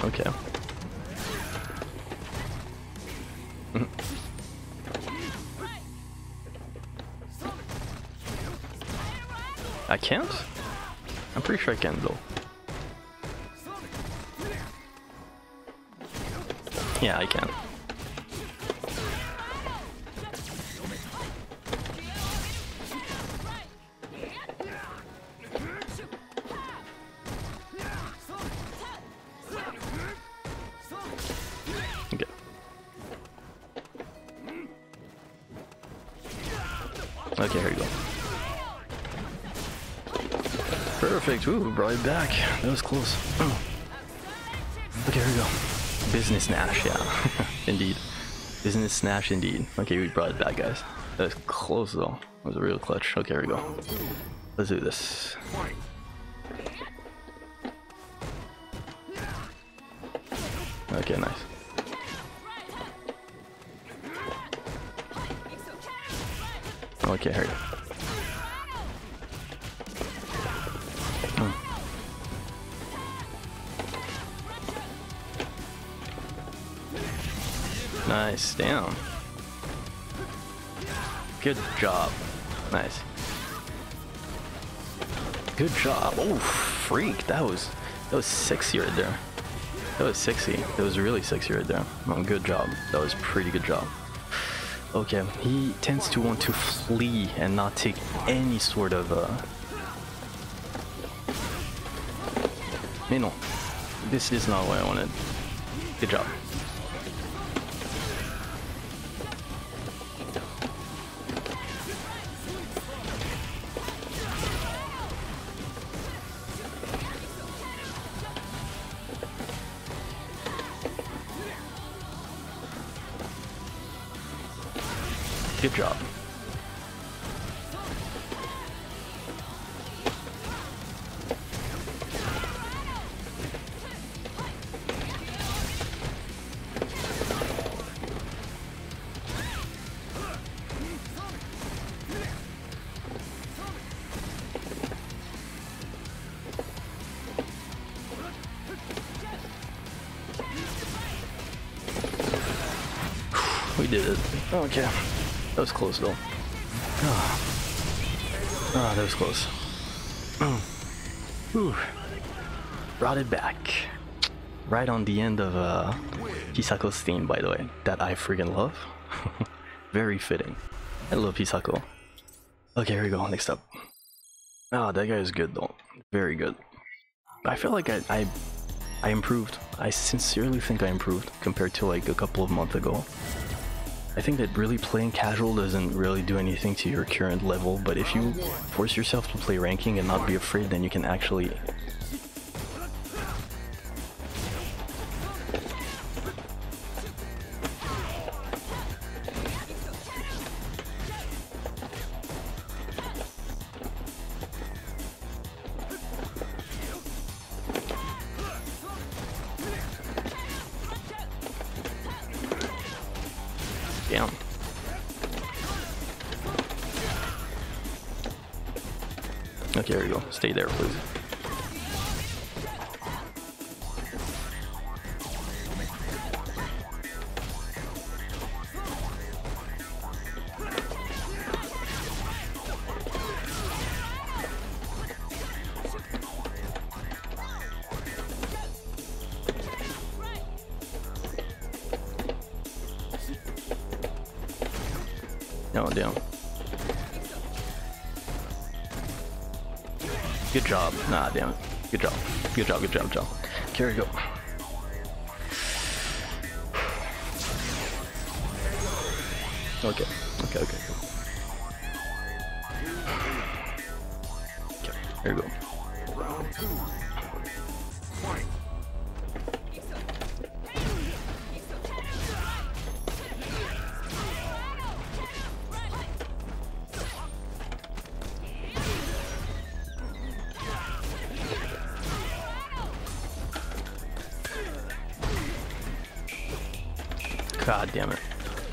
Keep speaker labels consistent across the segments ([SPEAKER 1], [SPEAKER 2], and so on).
[SPEAKER 1] Okay. I can't? I'm pretty sure I can though. Yeah, I can. Okay. Okay, here we go. Perfect. Ooh, brought it back. That was close. Okay, here we go. Business Nash, yeah. Indeed. Business Nash, indeed. Okay, we brought it back, guys. That was close, though. That was a real clutch. Okay, here we go. Let's do this. Okay, nice. Okay, here we go. Nice, down. Good job. Nice. Good job. Oh, freak. That was sexy right there. That was sexy. That was really sexy right there. Oh, good job. That was pretty good job. Okay, he tends to want to flee and not take any sort of no, this is not what I wanted. Good job. Good job. We did it. Okay. That was close though. Ah, that was close. Whew. Brought it back. Right on the end of Hisako's theme, by the way, that I freaking love. Very fitting. I love Hisako. Okay, here we go. Next up. Ah, that guy is good though. Very good. I feel like I improved. I sincerely think I improved compared to like a couple of months ago. I think that really playing casual doesn't really do anything to your current level, but if you force yourself to play ranking and not be afraid, then you can actually... Damn. Okay, here we go. Stay there, please. Oh, damn. Good job. Nah, damn it. Good job. Good job, good job, good job. Here we go. Okay, okay, okay. Okay, here we go. God damn it.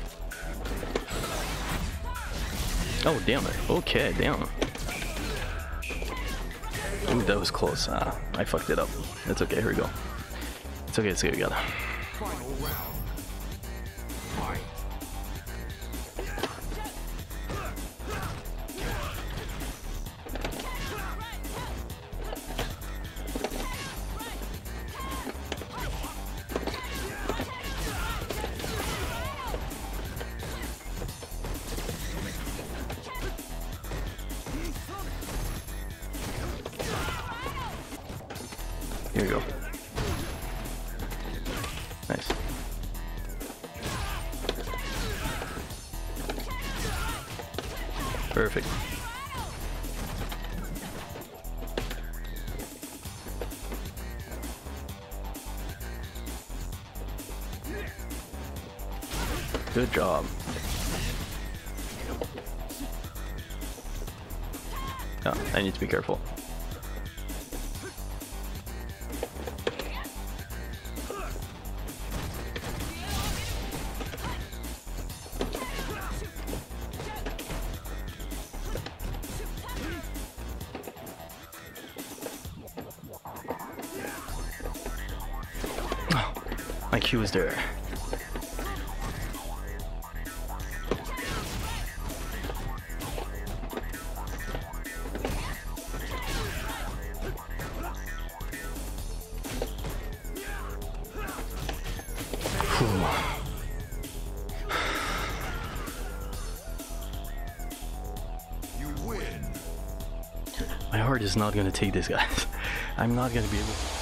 [SPEAKER 1] Oh, damn it. Okay, damn. Ooh, that was close. I fucked it up. That's okay, here we go. It's okay, we got it.
[SPEAKER 2] Final round. Fight.
[SPEAKER 1] Here we go. Nice. Perfect. Good job. Oh, I need to be careful. My Q is there.
[SPEAKER 2] You win.
[SPEAKER 1] My heart is not gonna take this, guys. I'm not gonna be able to.